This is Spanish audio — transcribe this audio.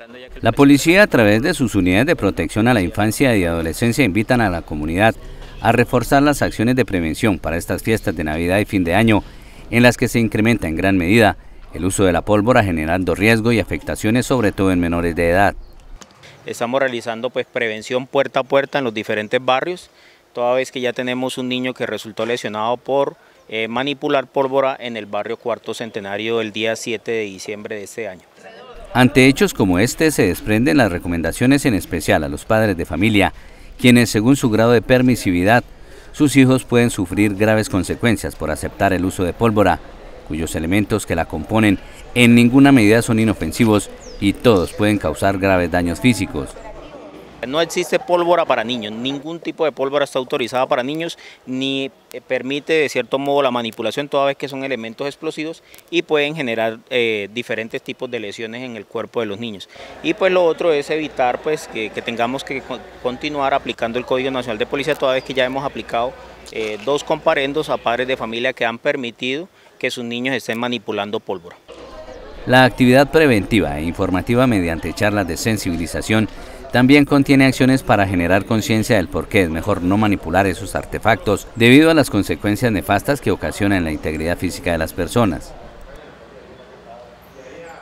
La policía, a través de sus unidades de protección a la infancia y adolescencia, invitan a la comunidad a reforzar las acciones de prevención para estas fiestas de Navidad y fin de año, en las que se incrementa en gran medida el uso de la pólvora, generando riesgo y afectaciones sobre todo en menores de edad. Estamos realizando prevención puerta a puerta en los diferentes barrios, toda vez que ya tenemos un niño que resultó lesionado por manipular pólvora en el barrio Cuarto Centenario el día 7 de diciembre de este año. Ante hechos como este se desprenden las recomendaciones, en especial a los padres de familia, quienes según su grado de permisividad, sus hijos pueden sufrir graves consecuencias por aceptar el uso de pólvora, cuyos elementos que la componen en ninguna medida son inofensivos y todos pueden causar graves daños físicos. No existe pólvora para niños, ningún tipo de pólvora está autorizada para niños, ni permite de cierto modo la manipulación, toda vez que son elementos explosivos y pueden generar diferentes tipos de lesiones en el cuerpo de los niños. Y lo otro es evitar que tengamos que continuar aplicando el Código Nacional de Policía, toda vez que ya hemos aplicado 2 comparendos a padres de familia que han permitido que sus niños estén manipulando pólvora. La actividad preventiva e informativa mediante charlas de sensibilización también contiene acciones para generar conciencia del por qué es mejor no manipular esos artefactos debido a las consecuencias nefastas que ocasionan la integridad física de las personas.